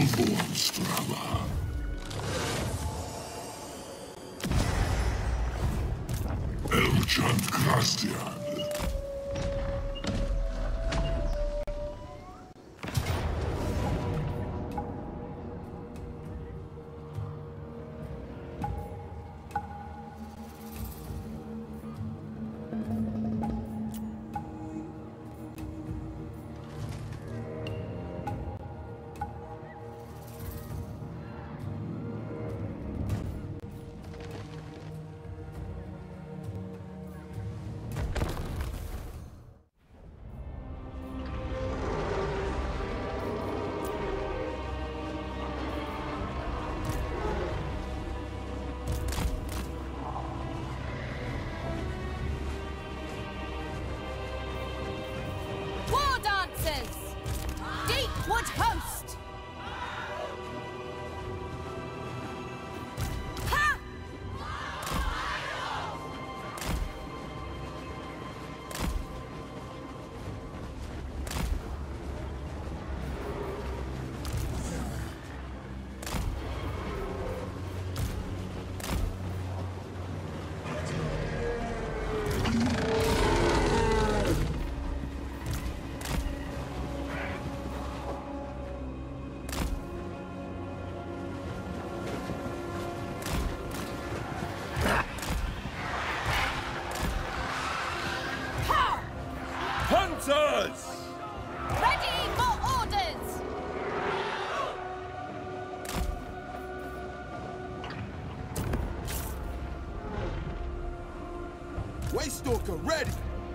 Waystalker, ready!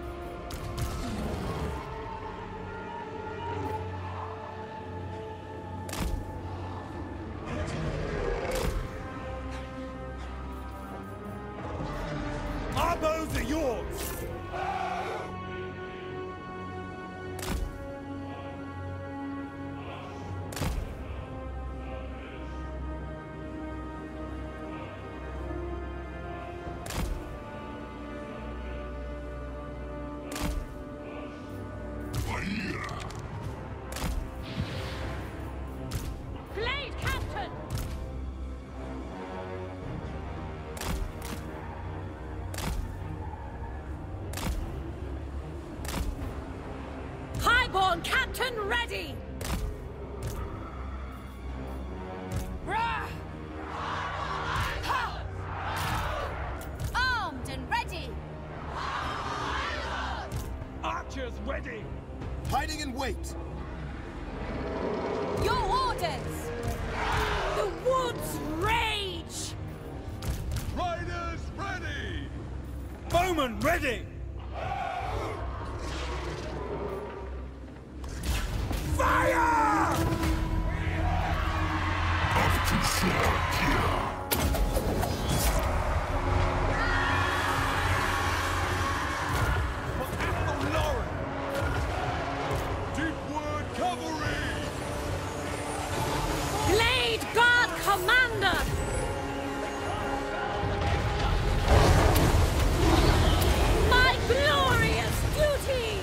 Our bows are yours! Captain ready! Armed and ready! Archers ready! Hiding in wait! Your orders! The woods rage! Riders ready! Bowmen ready! Fire! Up to sword here. Deepwood cavalry! Blade Guard Commander! My glorious duty!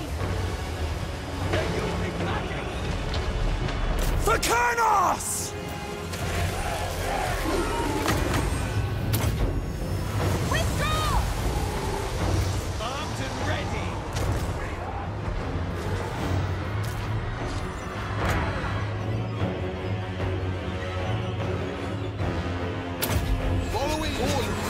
For Kurnos! Withdraw! Armed and ready! Following orders!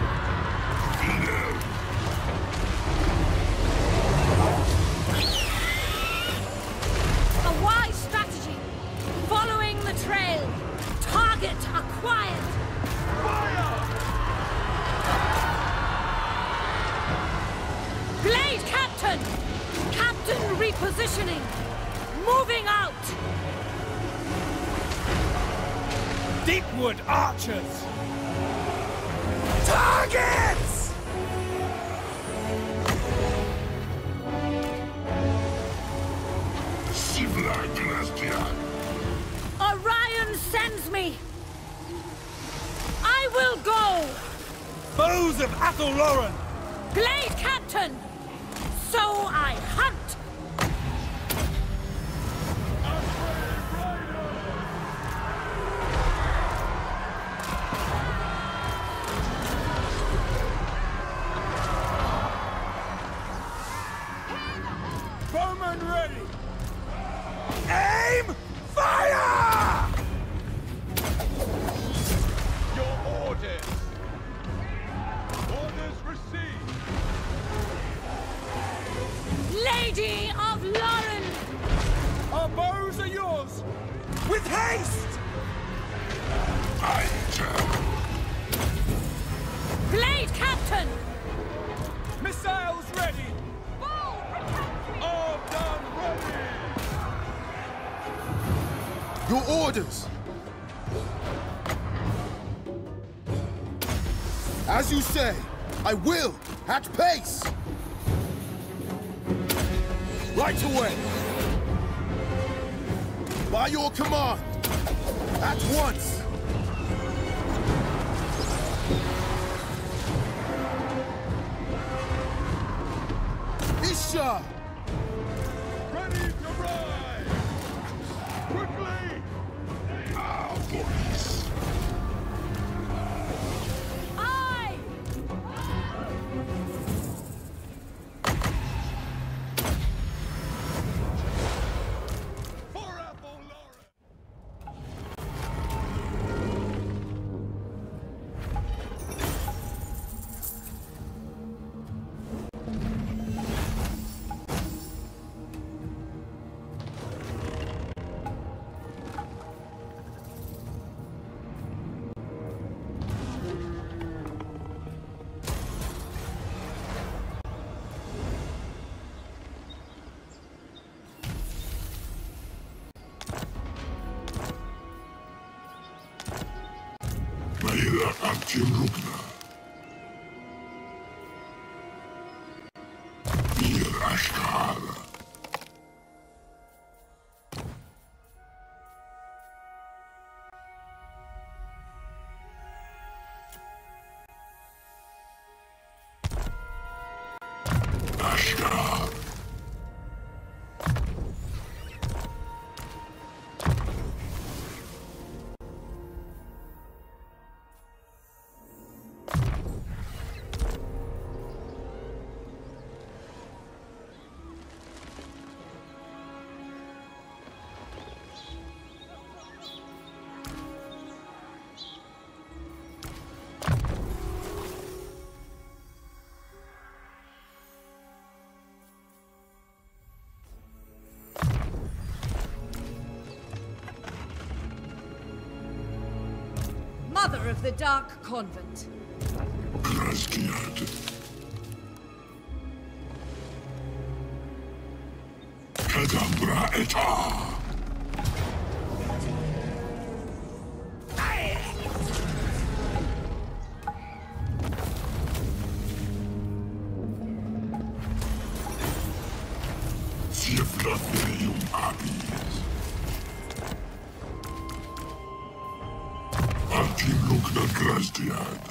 A wise strategy. Following the trail. Target acquired. Fire! Blade Captain! Captain repositioning. Moving out. Deepwood archers! Targets! Orion sends me. I will go. Bows of Athelloren! Blade Captain! So I hunt! Bowman ready! Aim! Fire! Your orders! Orders received! Lady of Lauren! Our bows are yours! With haste! I tell. Blade Captain! Missiles ready! All done ready! Your orders! As you say, I will, at pace! Right away! By your command! At once! Isha! Ready to ride! Quickly! Our voice. Aye! For Apple Lauren! Meira Antilugna. Ir Ashkar. Ashkar. Mother of the Dark Convent. Grastiad. Cadabra eta. Sieflatherium armies. Artim Lugna Grastiad.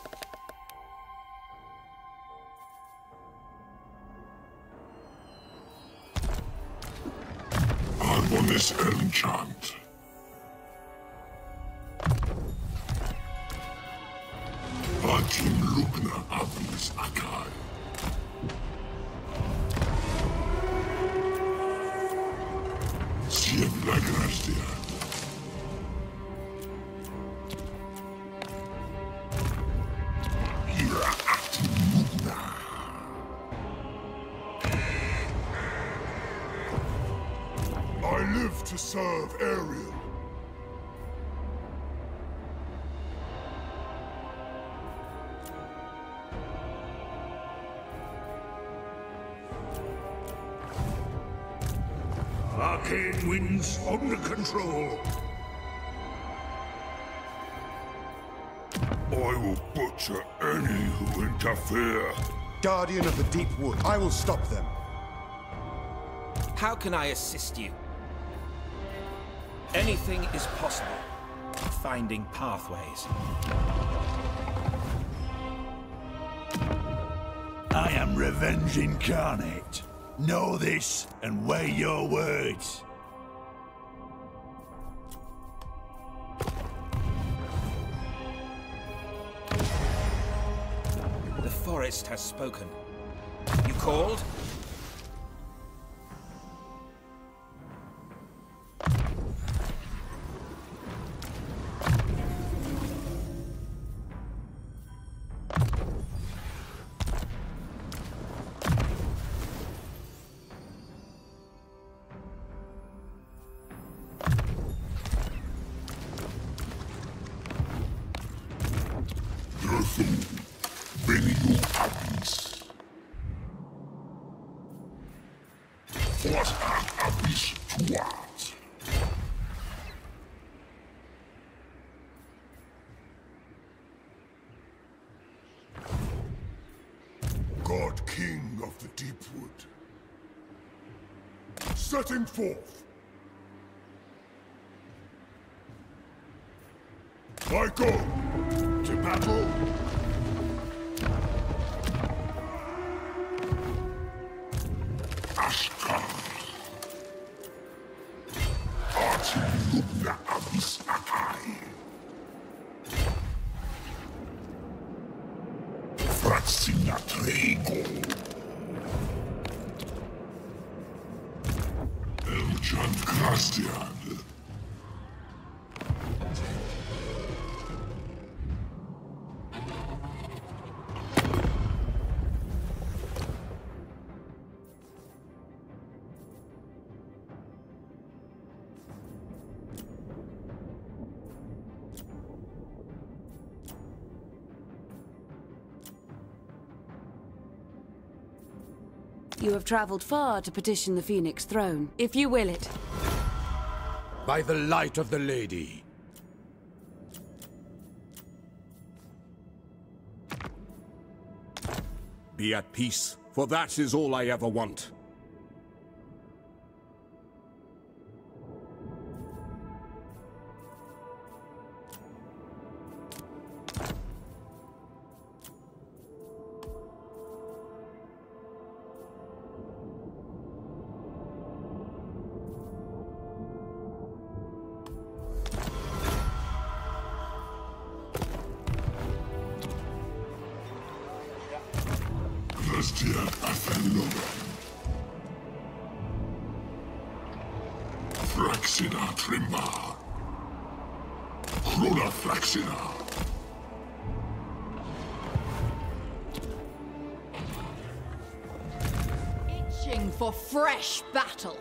Arbonis Enchant. Artim Lugna Ablis Akai. Siebla Grastiad. Ira Artim Lugna. I live to serve Ariel. Arcane winds under control. I will butcher any who interfere. Guardian of the Deep Wood, I will stop them. How can I assist you? Anything is possible. Finding pathways. I am revenge incarnate. Know this and weigh your words. The forest has spoken. You called? Was armies Dwarfs. God King of the Deepwood. Setting forth. I go to battle. Ashkar. Arti Lubna Abis Akai. Fratsina Trego. Eljan Krastian. You have traveled far to petition the Phoenix throne, if you will it. By the light of the Lady. Be at peace, for that is all I ever want. Christian Athenloren. Fraxina Trimma. Krona Fraxina. Itching for fresh battle.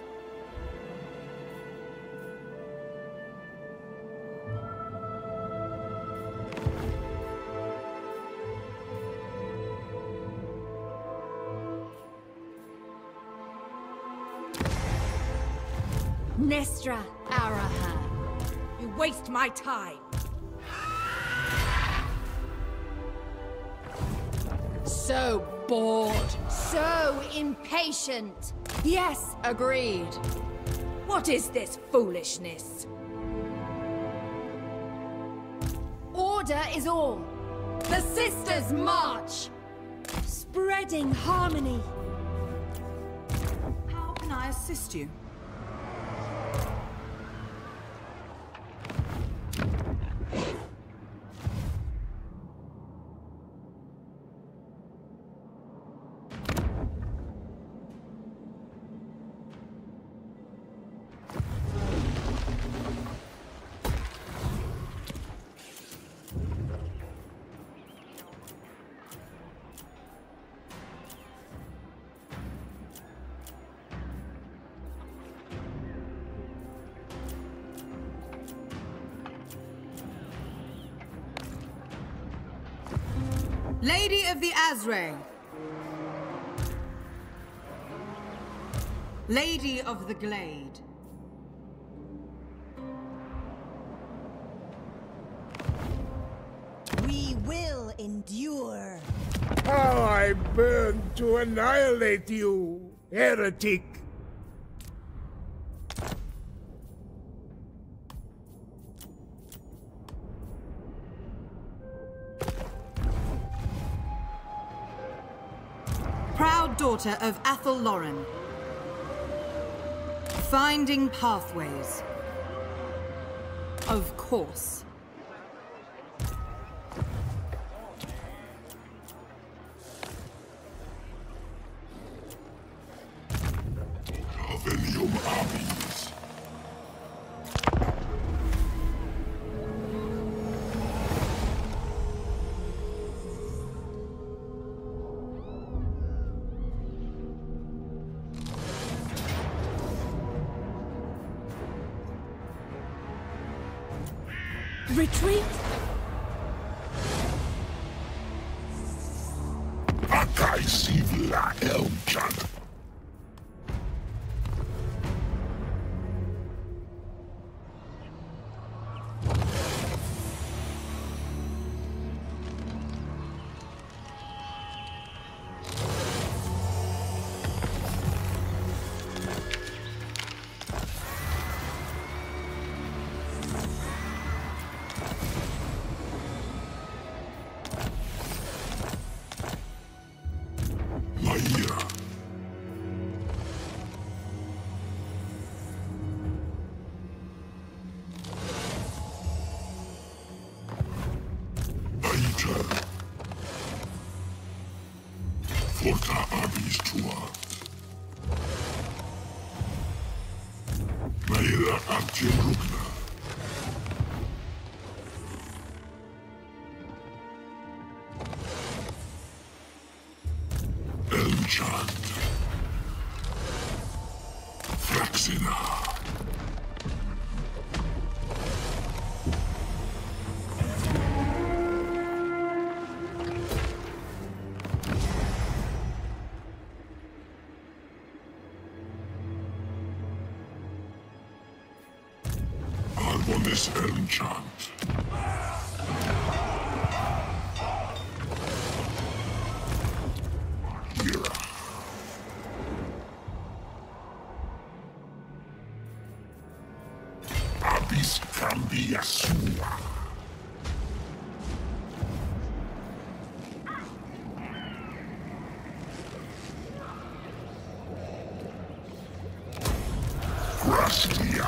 Nestra Arahan. You waste my time. So bored. So impatient. Yes, agreed. What is this foolishness? Order is all. The Sisters march! Spreading harmony. How can I assist you? Lady of the Azray. Lady of the Glade. We will endure. How I burn to annihilate you, heretic! Proud daughter of Athel Lauren. Finding pathways. Of course. Avenium armies. Retreat? Akai Sivla Eljan. Enchant. Flaxina. This enchant. Mira. Abis cambia sua. Grastia.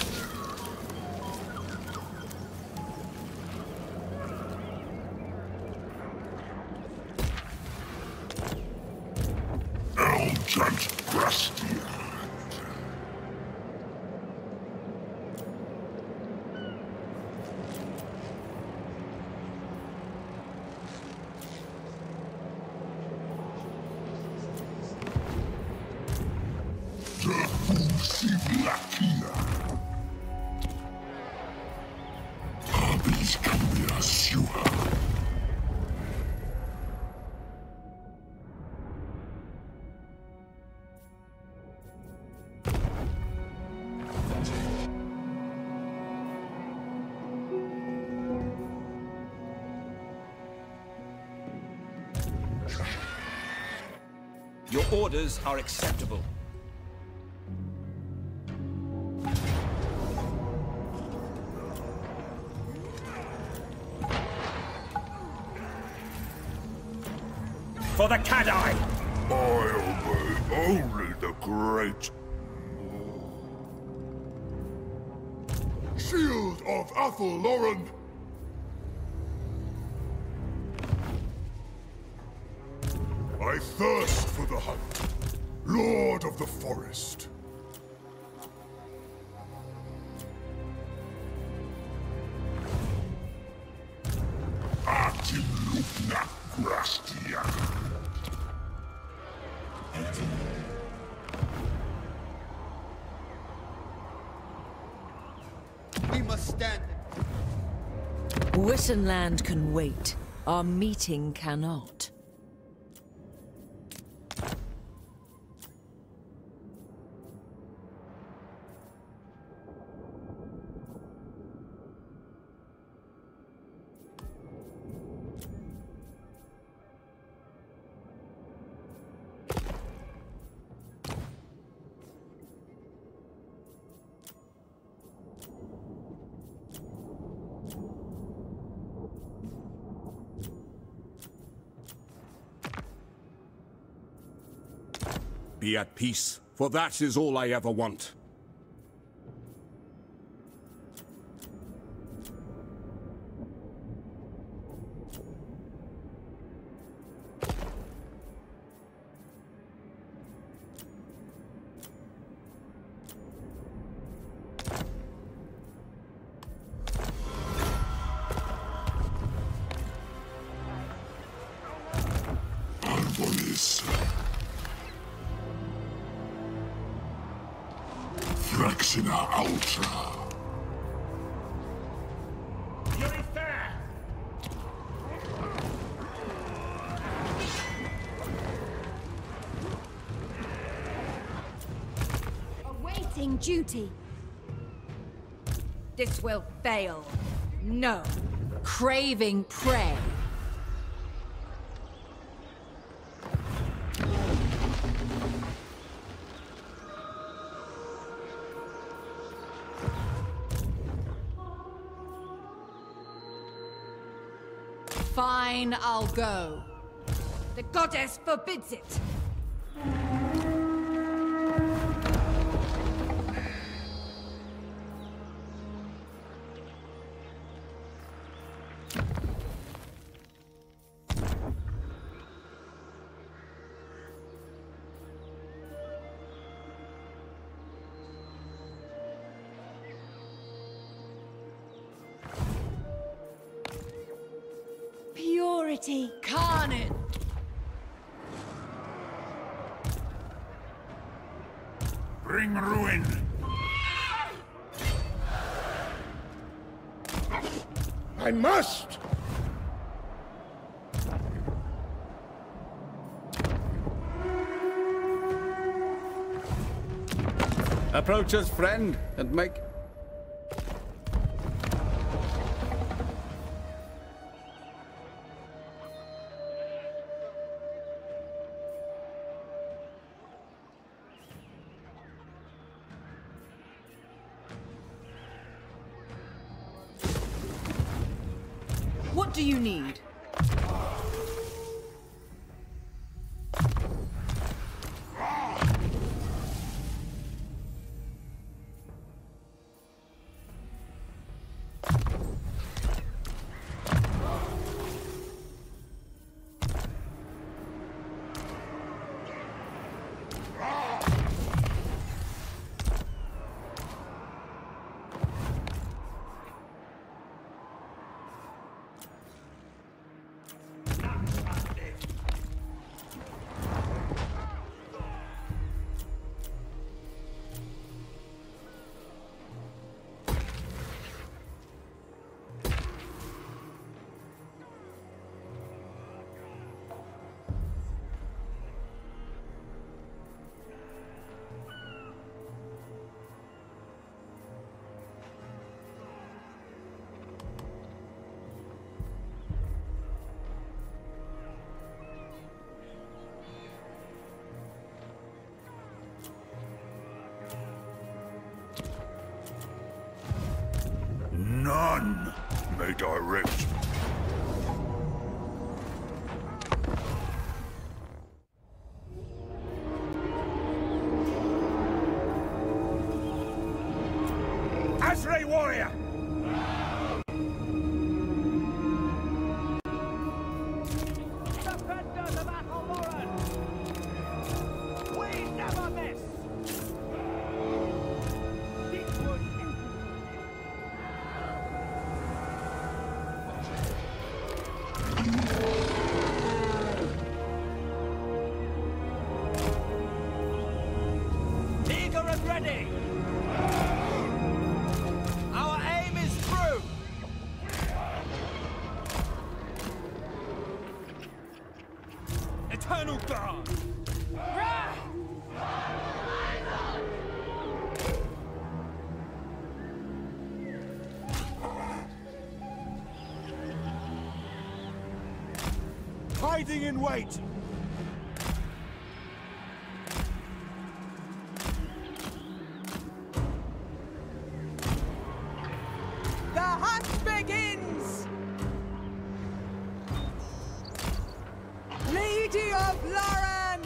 Your orders are acceptable. For the Cathay! I obey only the great. Shield of Athelloren! I thirst for the hunt, Lord of the Forest. Atilugna Grastia. We must stand. Wittenland can wait. Our meeting cannot. Be at peace, for that is all I ever want. Flaxina Ultra. Awaiting duty. This will fail. No. Craving prey. Fine, I'll go. The goddess forbids it. pity. Carnage! Bring ruin. I must! Approach us, friend, and make... What do you need? None may direct. Azray warrior! Defenders of Athel Loren! We never miss! Witchwood eager and ready! Our aim is through! Eternal Guard! Hiding in wait! The hunt begins! Lady of Lauren!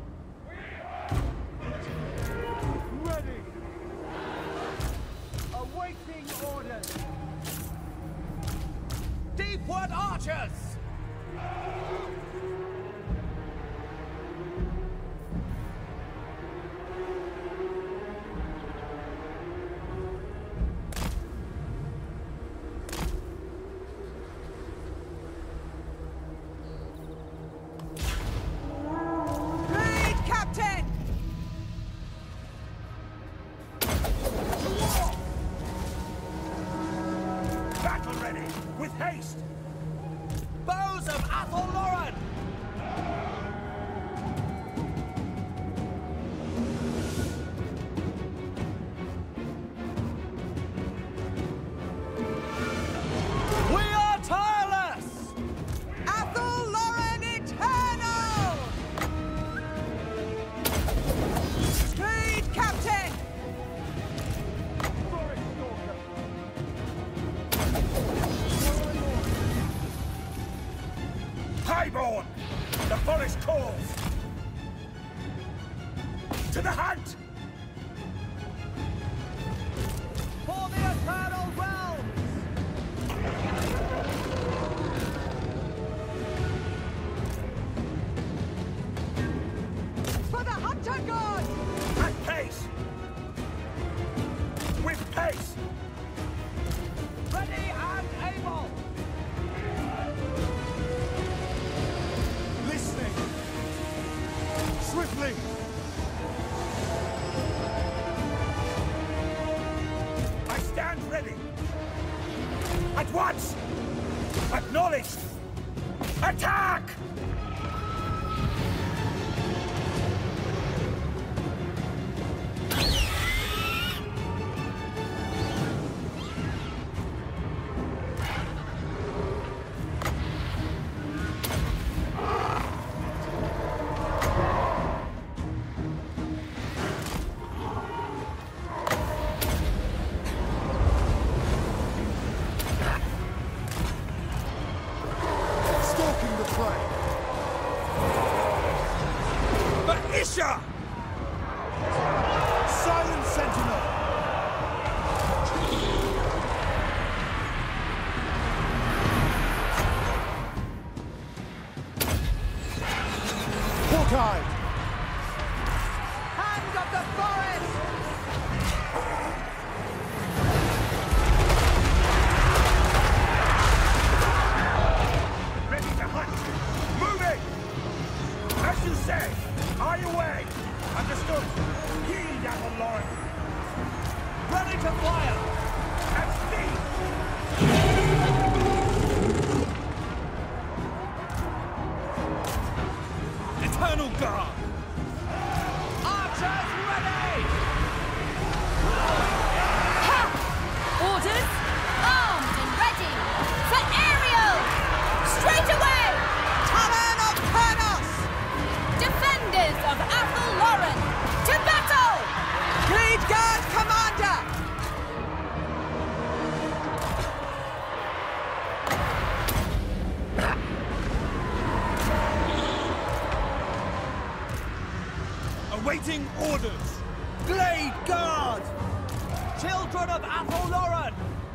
Ready! Awaiting orders! Deepwood archers! Lead, Captain! Battle ready, with haste! Bows of Athel Loren! We are tireless! Athel Loren eternal! Lead, Captain! Highborn! The forest calls! To the hunt! For the eternal realms! For the hunter god! At pace! With pace! Ready and able! At once! Acknowledged! Attack! Silent Sentinel! Hawkeye! Hand of the forest! Ready to hunt! Moving! As you say! Are you away? Understood. Heed, Avalon. Ready to fire. At speed. Eternal Guard. Archers ready. Ha! Orders, armed and ready for aerial. Straight away. Cannon of Pernos. Defenders of Athelloren, to battle! Lead Guard Commander! Awaiting orders! Blade Guard! Children of Athelloren!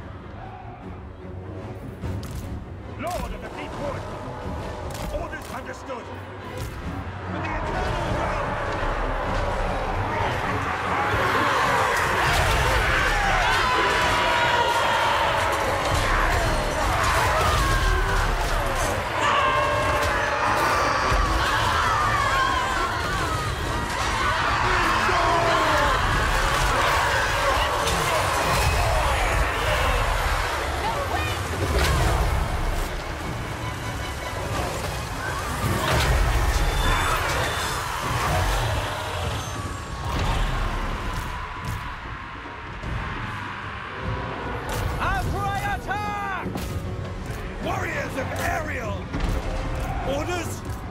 Lord of the Deep Wood! Orders understood! For the Eternal Realm! Warriors of Ariel! Orders?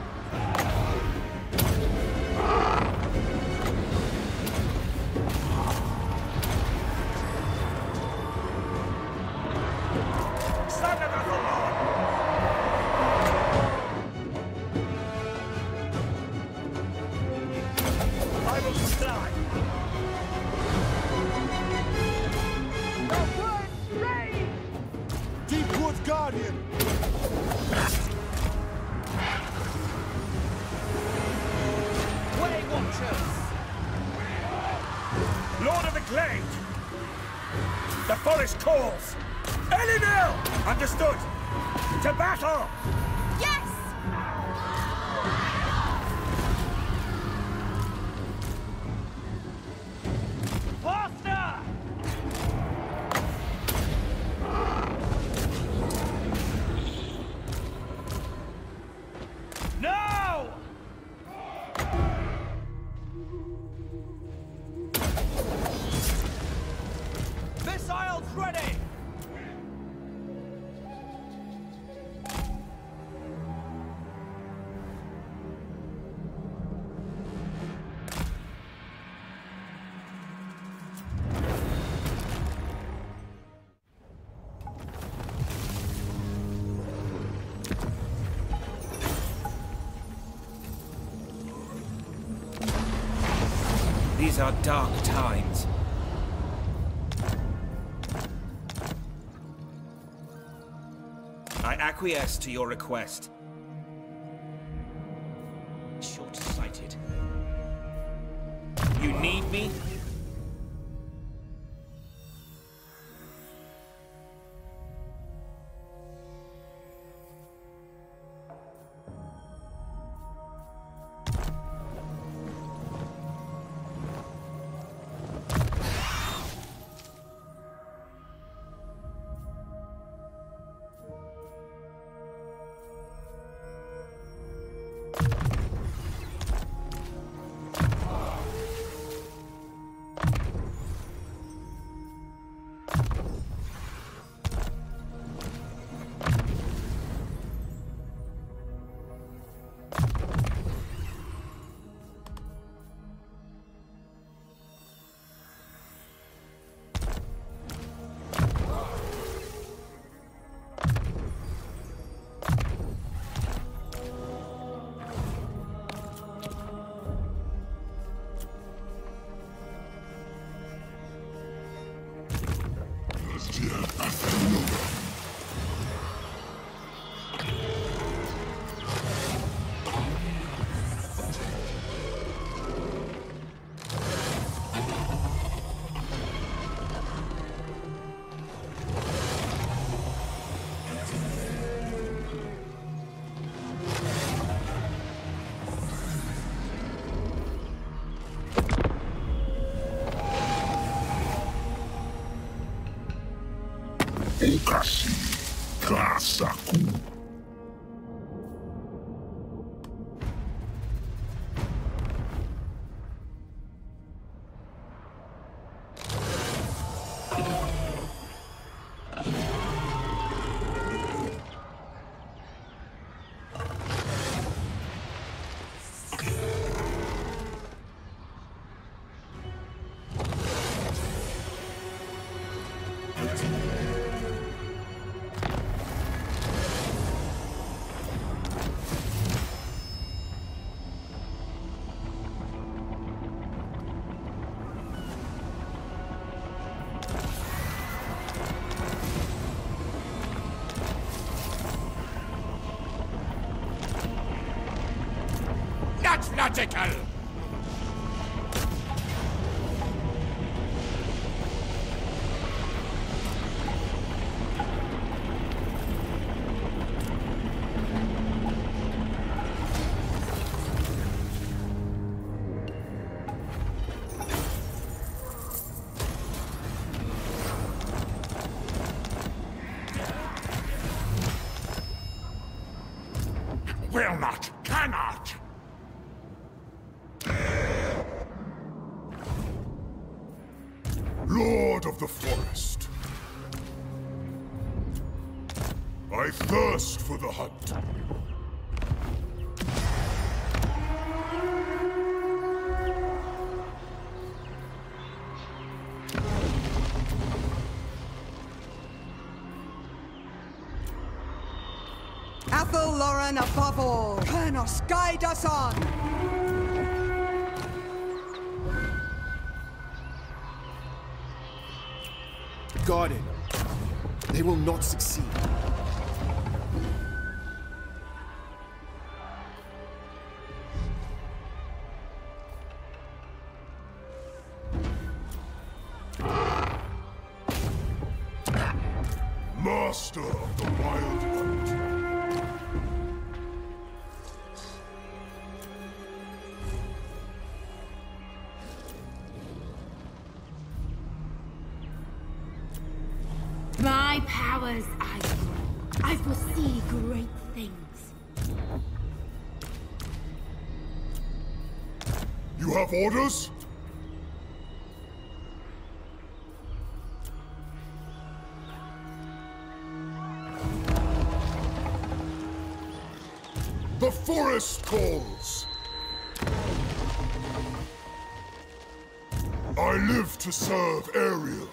Son of Athelloren! I will comply. The word rain! Deepwood Guardian! Way Watchers! Lord of the Glade! The forest calls! Elinil! Understood! To battle! Yes! Faster! Now! Missiles ready! These are dark times. I acquiesce to your request. Short-sighted. You need me? Okashi Kasaku. Not logical! Will not, cannot! Lord of the Forest, I thirst for the hunt. Athel Lauren above all, Kernos, guide us on! Guarded. They will not succeed. Master of the Wild Hunt. My powers I grow. I foresee great things. You have orders? The forest calls! I live to serve Ariel.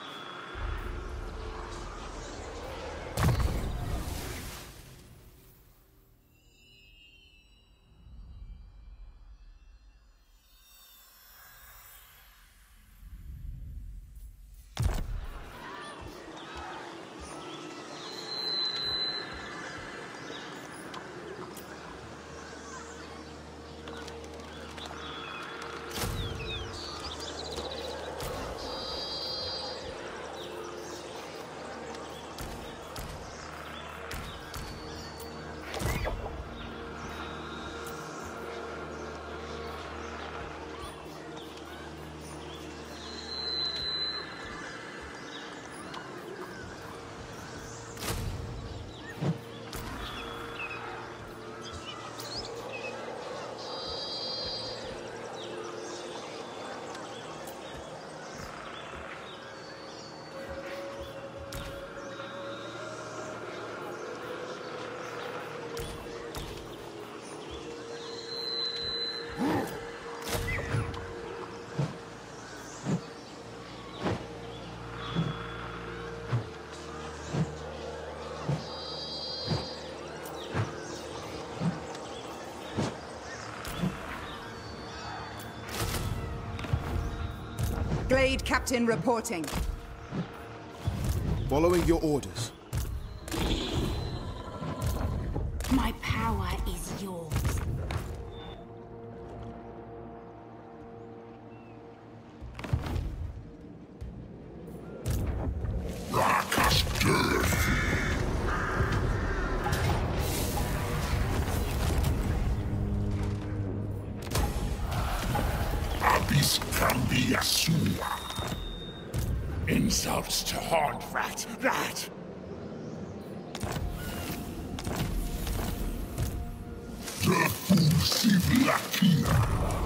Glade Captain reporting. Following your orders. My power is yours. Insults to Horned Rat, that Durthu Sivlakia.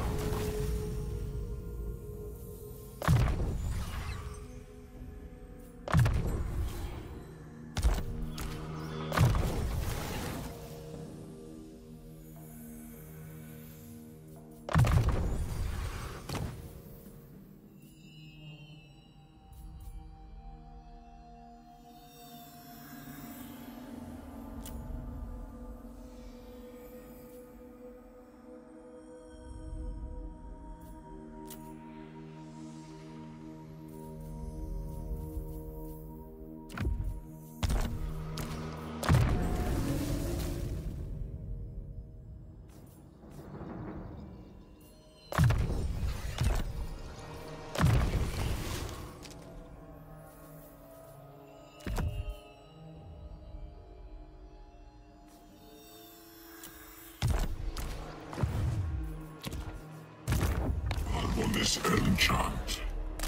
On this enchant.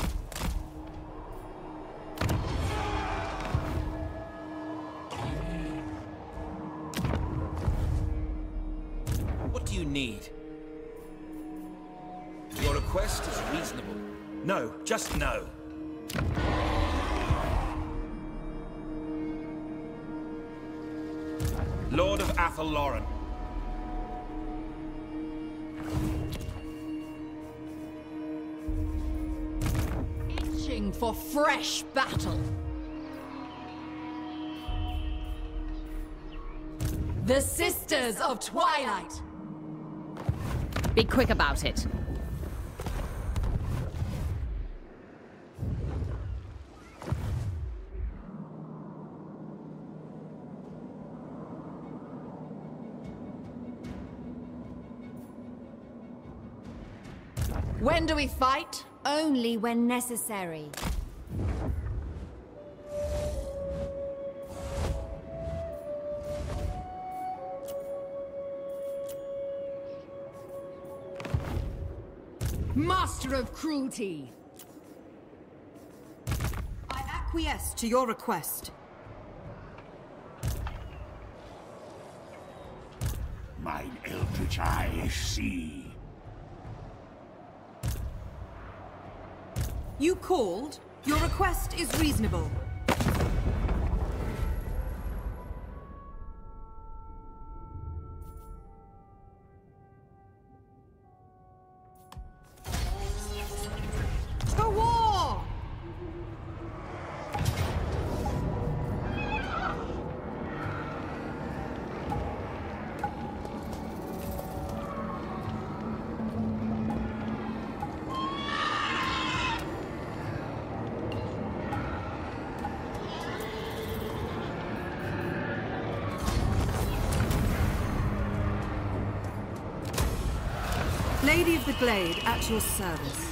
What do you need? Your request is reasonable. No, just no. Lord of Athelloren. For fresh battle. The Sisters of Twilight. Be quick about it. When do we fight? Only when necessary. Master of cruelty. I acquiesce to your request. Mine eldritch eyes see. You called. Your request is reasonable. To war! Lady of the Glade, at your service.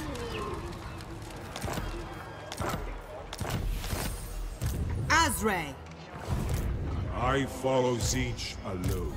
Azray. I follow Siege alone.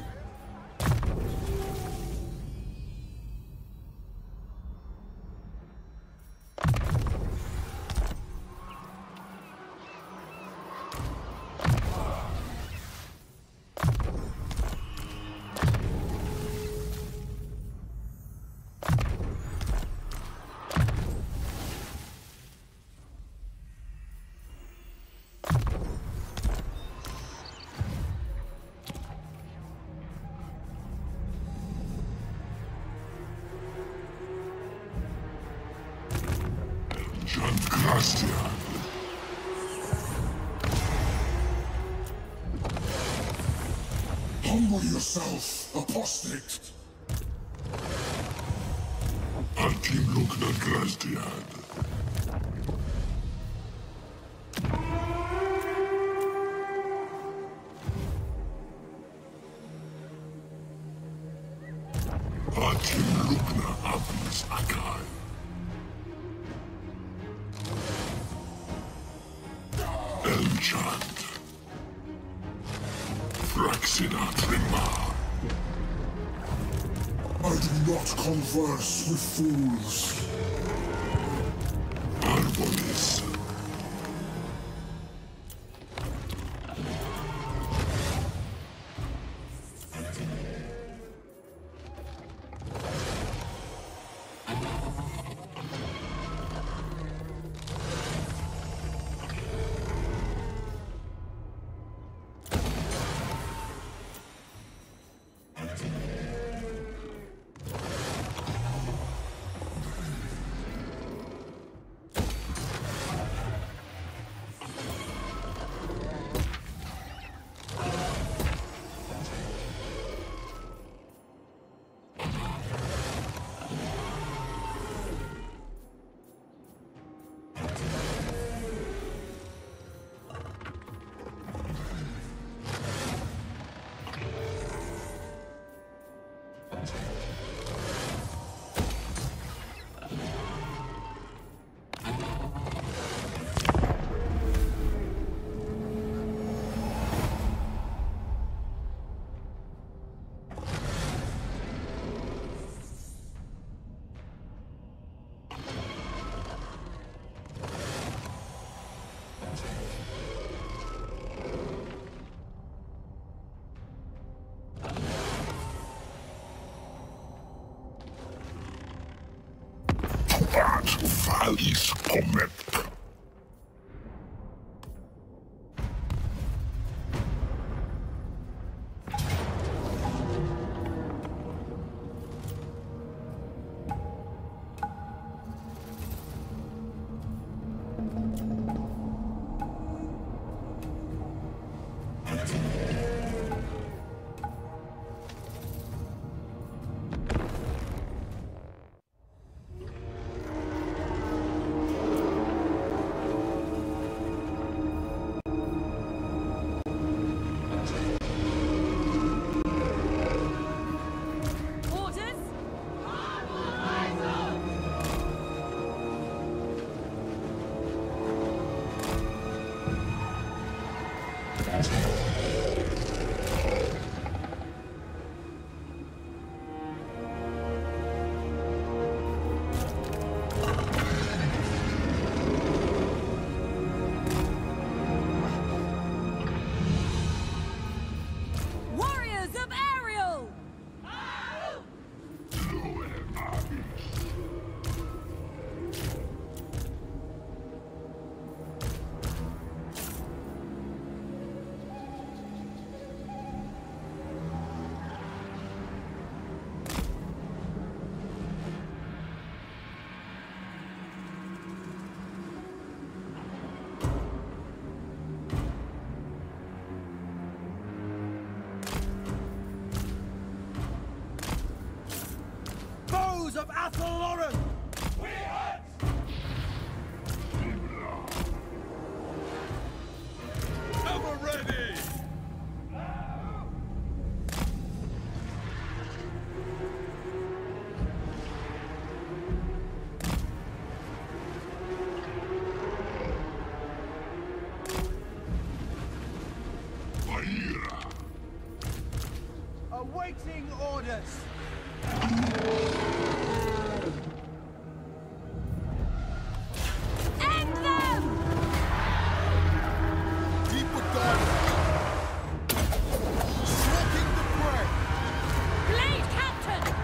Humble yourself, apostate. Altim Lugna Grasdiad. Altim Lugna Abis Akai. Enchant. Fraxina Trima. I do not converse with fools. Arbonis. valis comet. Of Athelloren! We hunt! Ever ready! Awaiting orders! End them! Deepwood Garden! Stalking the prey! Blade Captain!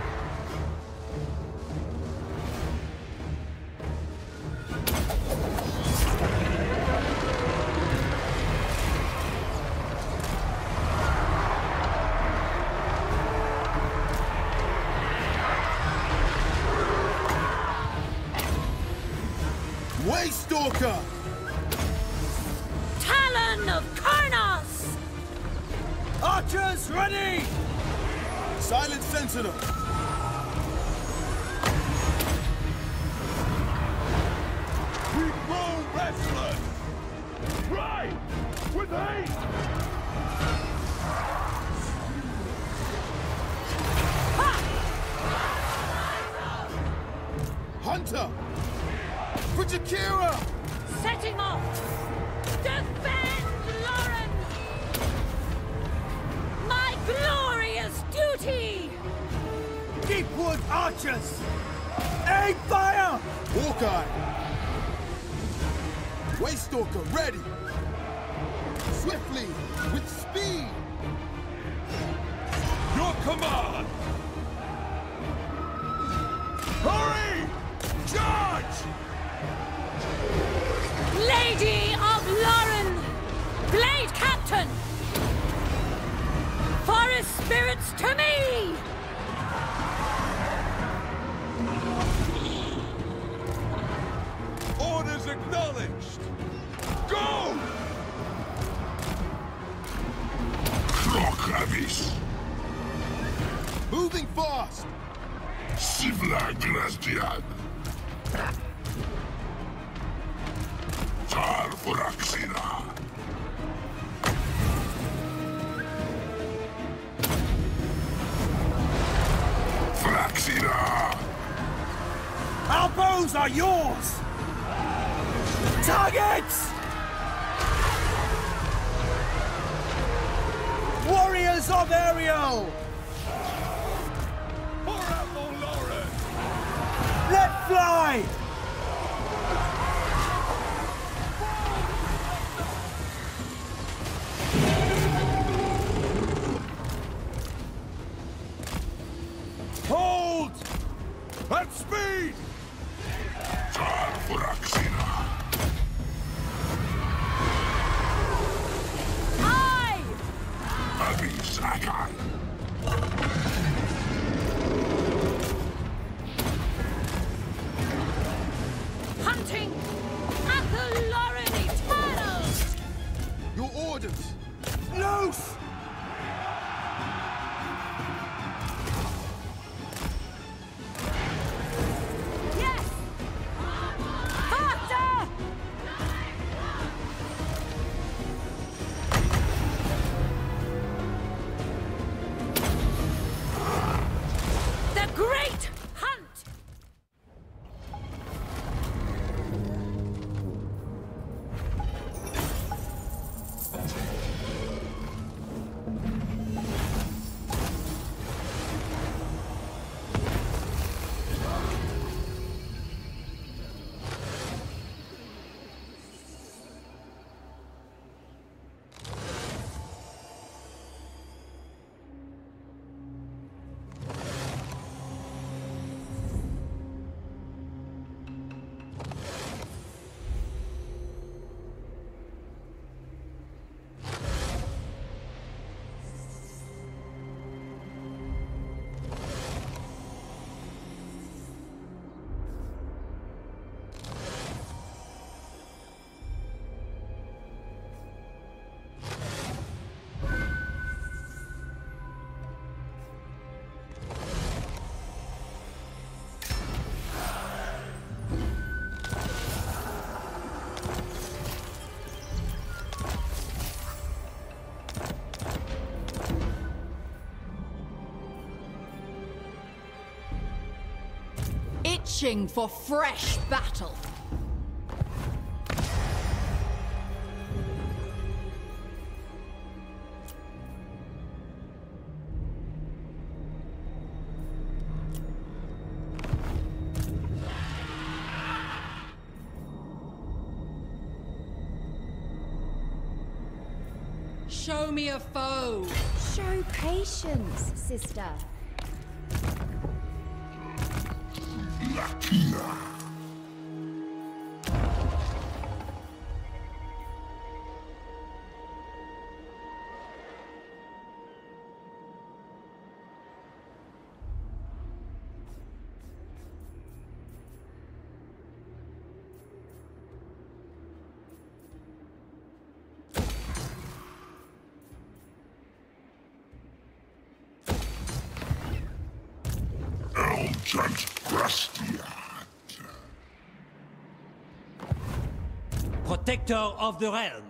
Waystalker! Talon of Kurnos! Archers ready! Silent Sentinel! We grow restless! Right! With haste! Hunter! For Jakira! Setting off! Defend Lauren! My glorious duty! Deepwood archers! Aim fire! Hawkeye! Waystalker ready! Swiftly! With speed! Your command! Hurry! Charge! Lady of Lauren! Blade Captain! Forest spirits to me! Orders acknowledged! Go! Clock abyss! Moving fast! Sivla Grasdiad! Tar Foraxina! Fraxina! Our bows are yours! Targets! Warriors of Ariel! For Athelloren! Let fly! Hold! At speed! To Lauren Eternal! Your orders! Loose! Yes! Faster! The Great Hunt! Itching for fresh battle. Show me a foe. Show patience, sister. Protector of the realm.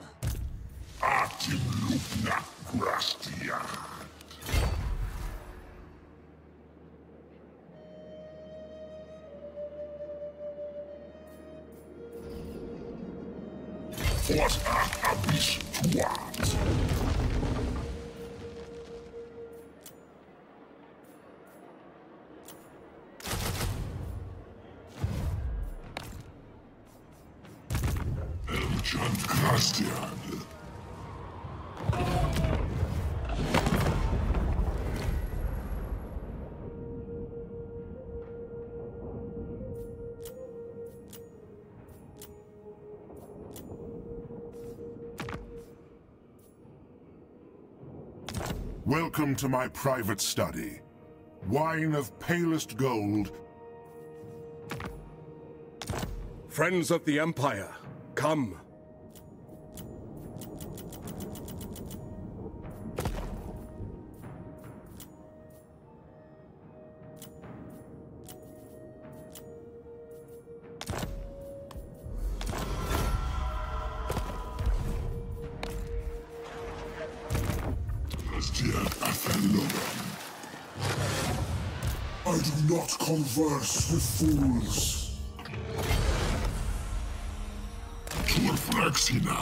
Welcome to my private study. Wine of palest gold. Friends of the Empire, come. I do not converse with fools. Turflexina.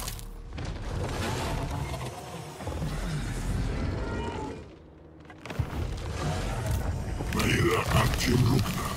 Meira actium rugna.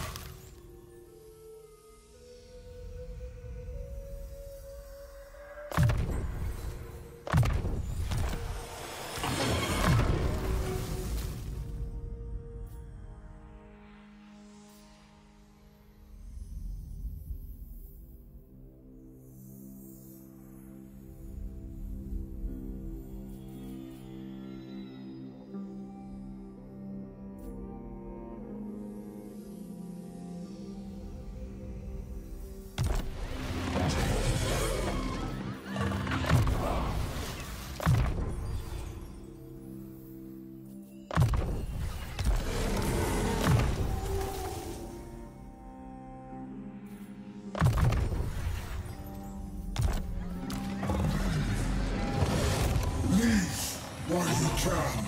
way you can.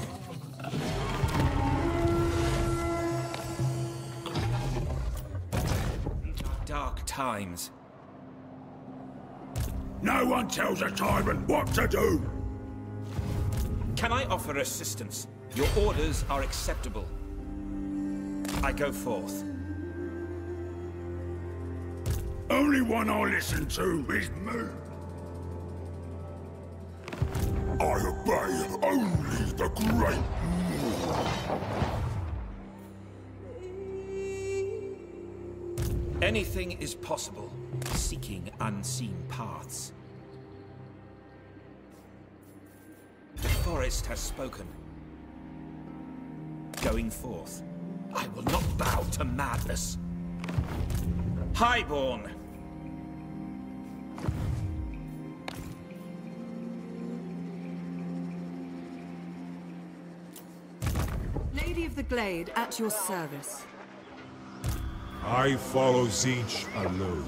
Dark times. No one tells a tyrant what to do! Can I offer assistance? Your orders are acceptable. I go forth. Only one I listen to is me. I obey only the great Moor. Anything is possible, seeking unseen paths. The forest has spoken. Going forth, I will not bow to madness. Highborn! Lady of the Glade, at your service. I follow Zinch alone.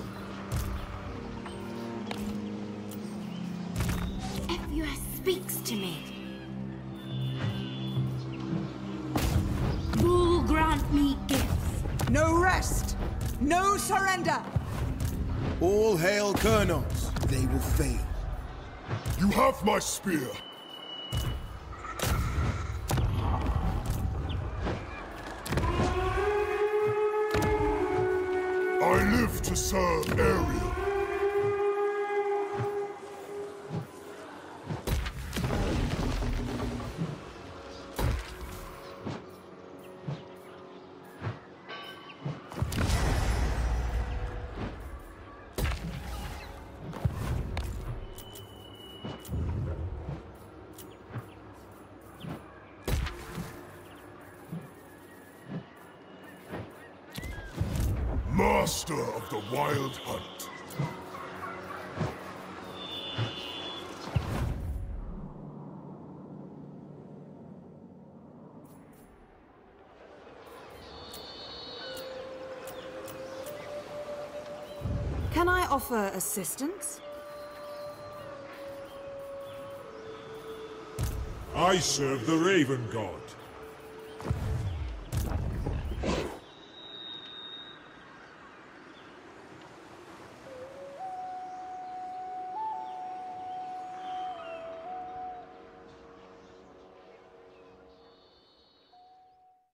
F.U.S. speaks to me. Will grant me gifts. No rest! No surrender! All hail Kurnos. They will fail. You have my spear. I live to serve Ariel. Master of the Wild Hunt. Can I offer assistance? I serve the Raven God.